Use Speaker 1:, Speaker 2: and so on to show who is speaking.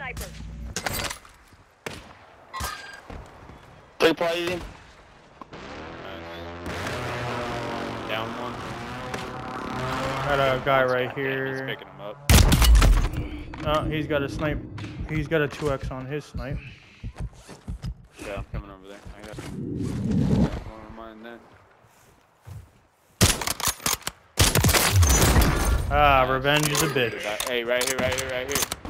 Speaker 1: sniper.
Speaker 2: Three plays.
Speaker 3: Down one.
Speaker 4: Got a guy right
Speaker 3: He's
Speaker 4: here.
Speaker 3: picking him up.
Speaker 4: Oh, he's got a snipe. He's got a 2x on his snipe.
Speaker 3: Yeah, I'm coming over there. I got one of mine there.
Speaker 4: Ah, revenge is a bitch.
Speaker 3: Hey, right here, right here, right here.